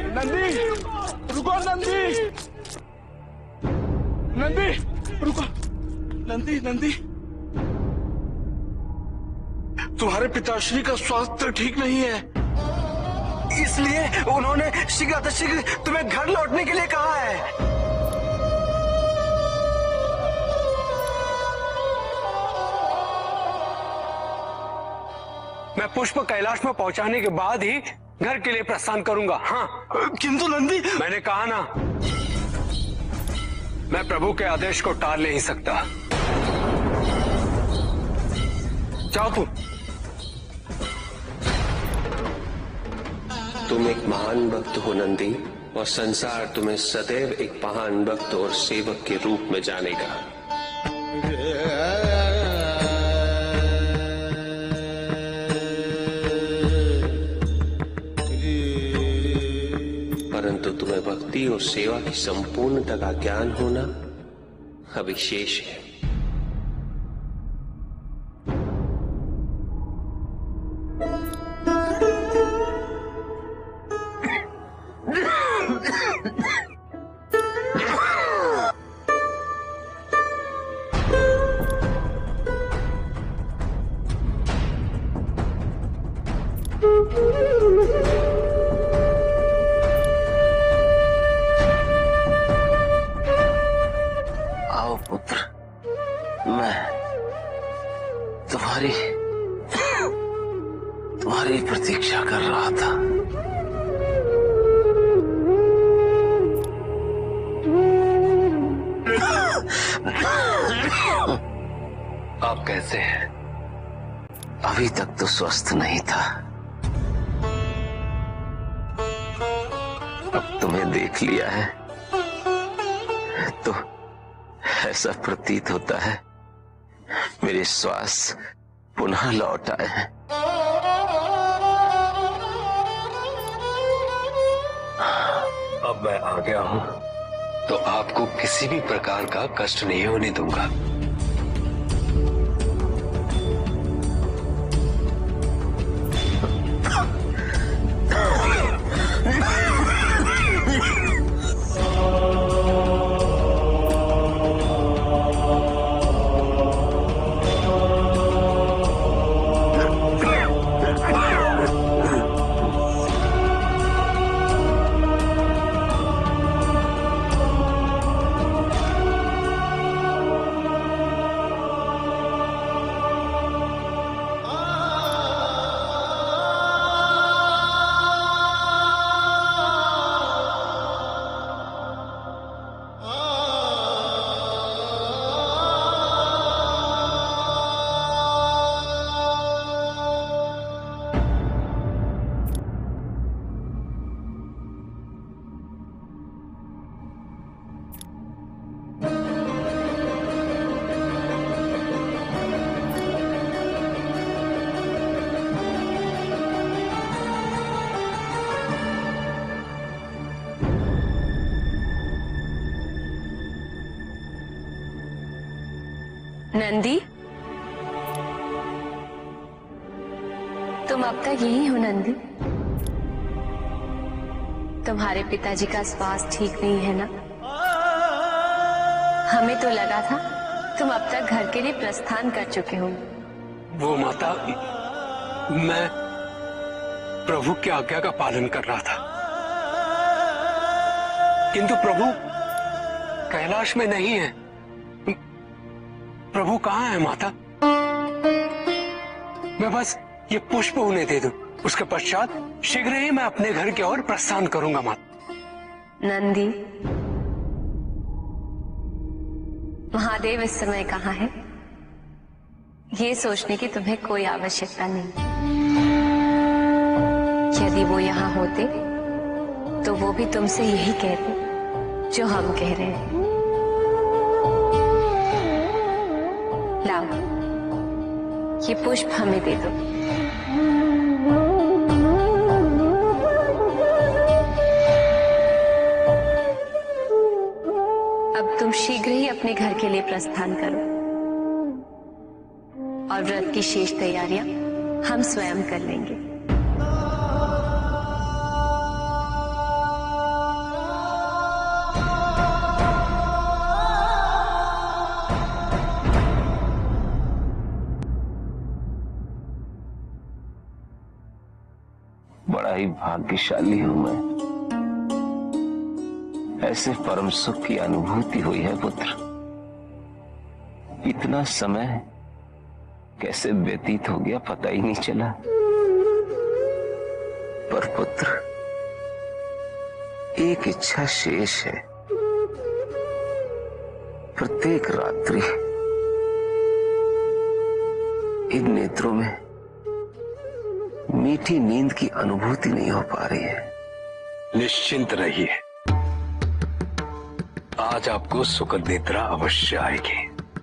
नंदी, रुको नंदी, नंदी, रुको, नंदी, नंदी, तुम्हारे पिताश्री का स्वास्थ्य ठीक नहीं है, इसलिए उन्होंने शीघ्र तुम्हें घर लौटने के लिए कहा है। मैं पुष्प कैलाश में पहुंचाने के बाद ही घर के लिए प्रस्थान करूंगा। हाँ, किंतु नंदी, मैंने कहा ना, मैं प्रभु के आदेश को टाल नहीं सकता। जाओ तुम एक महान भक्त हो नंदी, और संसार तुम्हें सदैव एक महान भक्त और सेवक के रूप में जानेगा। परंतु तुम्हें भक्ति और सेवा की संपूर्णता का ज्ञान होना अभी शेष है। आओ पुत्र, मैं तुम्हारी प्रतीक्षा कर रहा था। आप कैसे हैं? अभी तक तो स्वस्थ नहीं था, अब तुम्हें देख लिया है तो ऐसा प्रतीत होता है मेरे श्वास पुनः लौट आए हैं। अब मैं आ गया हूं तो आपको किसी भी प्रकार का कष्ट नहीं होने दूंगा। नंदी, तुम अब तक यही हो नंदी? तुम्हारे पिताजी का स्वास्थ्य ठीक नहीं है ना? हमें तो लगा था तुम अब तक घर के लिए प्रस्थान कर चुके हो। वो माता, मैं प्रभु की आज्ञा का पालन कर रहा था, किंतु प्रभु कैलाश में नहीं है। प्रभु कहाँ है माता? मैं बस ये पुष्प उन्हें दे दूं, उसके पश्चात शीघ्र ही मैं अपने घर की ओर प्रस्थान करूंगा माता। नंदी, महादेव इस समय कहाँ है, ये सोचने की तुम्हें कोई आवश्यकता नहीं। यदि वो यहाँ होते तो वो भी तुमसे यही कहते जो हम कह रहे हैं। लाओ, ये पुष्प हमें दे दो। अब तुम शीघ्र ही अपने घर के लिए प्रस्थान करो और व्रत की शेष तैयारियां हम स्वयं कर लेंगे। बड़ा ही भाग्यशाली हूं मैं। ऐसे परम सुख की अनुभूति हुई है पुत्र। इतना समय कैसे व्यतीत हो गया पता ही नहीं चला। पर पुत्र, एक इच्छा शेष है। प्रत्येक रात्रि इन नेत्रों में मीठी नींद की अनुभूति नहीं हो पा रही है। निश्चिंत रहिए, आज आपको सुखद निद्रा अवश्य आएगी।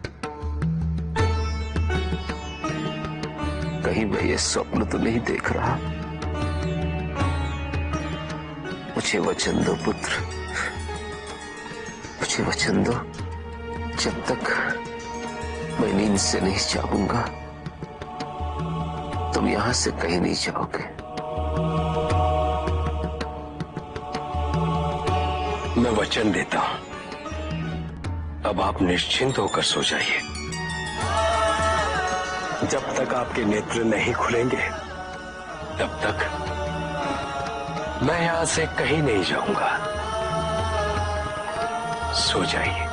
कहीं मैं ये स्वप्न तो नहीं देख रहा? मुझे वचन दो पुत्र, मुझे वचन दो, जब तक मैं नींद से नहीं जागूंगा तुम यहां से कहीं नहीं जाओगे। मैं वचन देता हूं, अब आप निश्चिंत होकर सो जाइए। जब तक आपके नेत्र नहीं खुलेंगे तब तक मैं यहां से कहीं नहीं जाऊंगा। सो जाइए।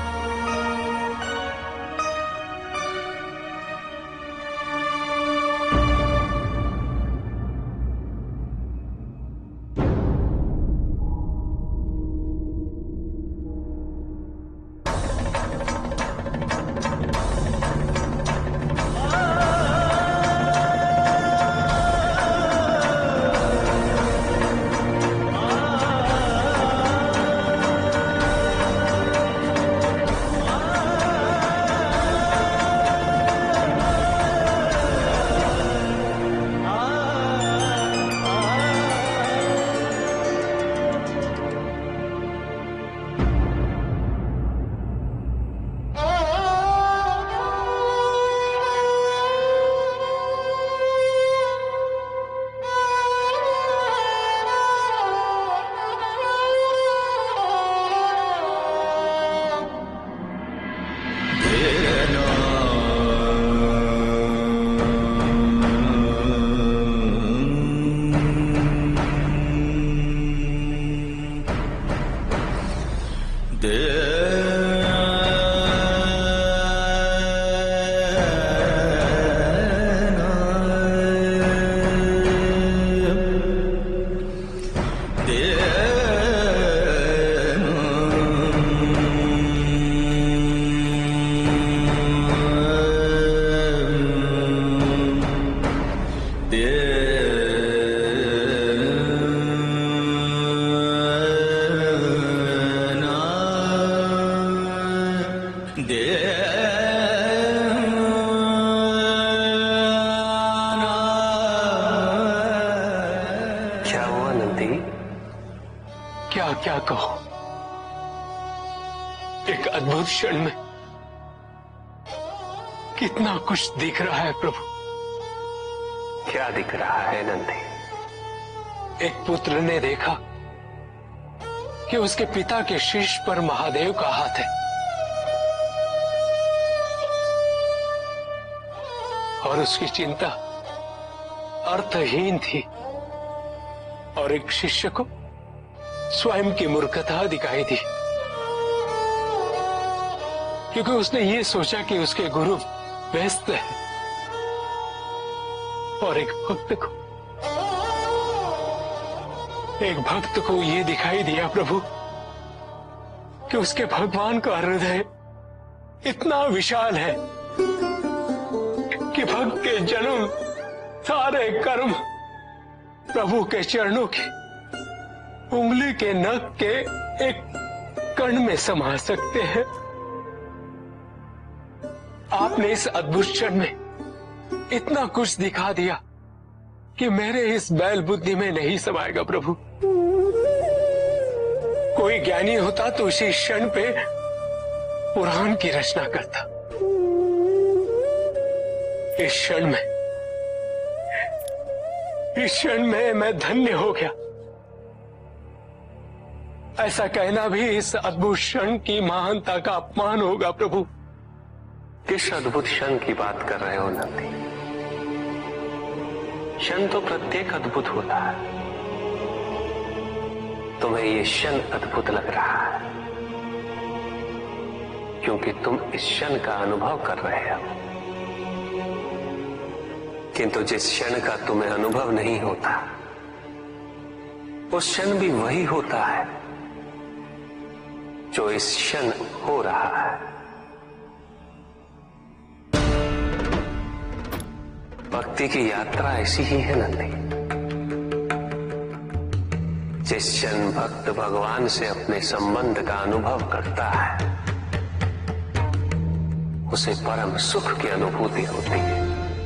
क्या कहो, एक अद्भुत क्षण में कितना कुछ दिख रहा है प्रभु। क्या दिख रहा है नंदी? एक पुत्र ने देखा कि उसके पिता के शीश पर महादेव का हाथ है और उसकी चिंता अर्थहीन थी, और एक शिष्य को स्वयं की मूर्खता दिखाई दी, क्योंकि उसने ये सोचा कि उसके गुरु व्यस्त है, और एक भक्त को ये दिखाई दिया प्रभु कि उसके भगवान का हृदय इतना विशाल है कि भक्त के जन्म सारे कर्म प्रभु के चरणों की उंगली के नख के एक कण में समा सकते हैं। आपने इस अद्भुत क्षण में इतना कुछ दिखा दिया कि मेरे इस बैल बुद्धि में नहीं समाएगा प्रभु। कोई ज्ञानी होता तो इसी क्षण पे पुराण की रचना करता। इस क्षण में मैं धन्य हो गया। ऐसा कहना भी इस अद्भुत क्षण की महानता का अपमान होगा प्रभु। किस अद्भुत क्षण की बात कर रहे हो नंदी? क्षण तो प्रत्येक अद्भुत होता है। तुम्हें ये क्षण अद्भुत लग रहा है क्योंकि तुम इस क्षण का अनुभव कर रहे हो। किंतु जिस क्षण का तुम्हें अनुभव नहीं होता, उस क्षण भी वही होता है जो इस क्षण हो रहा है। भक्ति की यात्रा ऐसी ही है नंदी। जिस क्षण भक्त भगवान से अपने संबंध का अनुभव करता है, उसे परम सुख की अनुभूति होती है।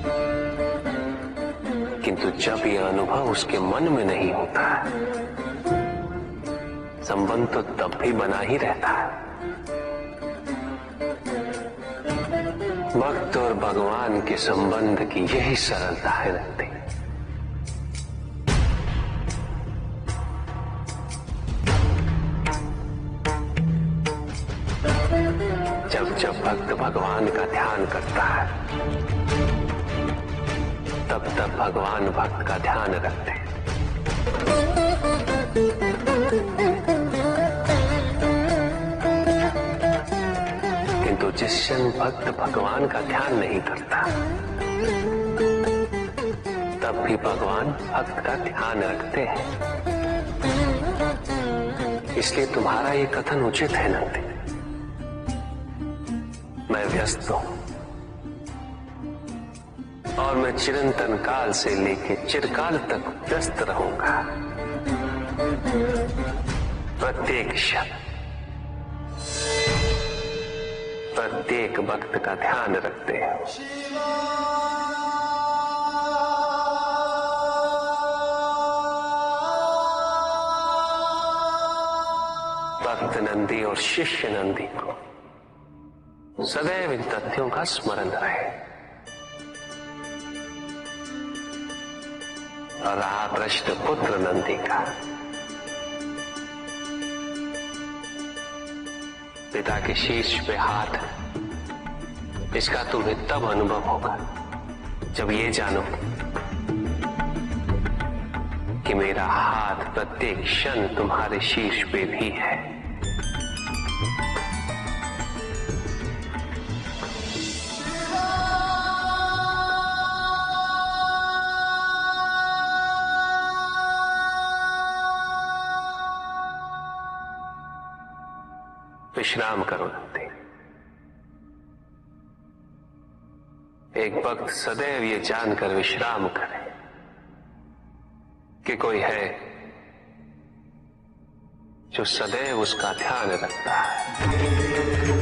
किंतु जब यह अनुभव उसके मन में नहीं होता है, संबंध तो तब भी बना ही रहता है। भक्त और भगवान के संबंध की यही सरलता है नंदी। जब जब भक्त भगवान का ध्यान करता है, तब तब भगवान भक्त का ध्यान रखते हैं। किंतु जिस क्षण भक्त भगवान का ध्यान नहीं करता, तब भी भगवान भक्त का ध्यान रखते हैं। इसलिए तुम्हारा ये कथन उचित है नंदी। मैं व्यस्त हूं और मैं चिरंतन काल से लेके चिरकाल तक व्यस्त रहूंगा। प्रत्येक क्षण प्रत्येक भक्त का ध्यान रखते हैं। भक्त नंदी और शिष्य नंदी को सदैव इन तथ्यों का स्मरण रहे। और रहा प्रश्न पुत्र नंदी का, पिता के शीर्ष पे हाथ है। इसका तुम्हें तब अनुभव होगा जब ये जानो कि मेरा हाथ प्रत्येक क्षण तुम्हारे शीर्ष पे भी है। विश्राम करो नंदी। एक भक्त सदैव ये जानकर विश्राम करे कि कोई है जो सदैव उसका ध्यान रखता है।